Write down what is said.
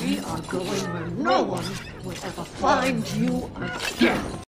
We are going where no one will ever find you again.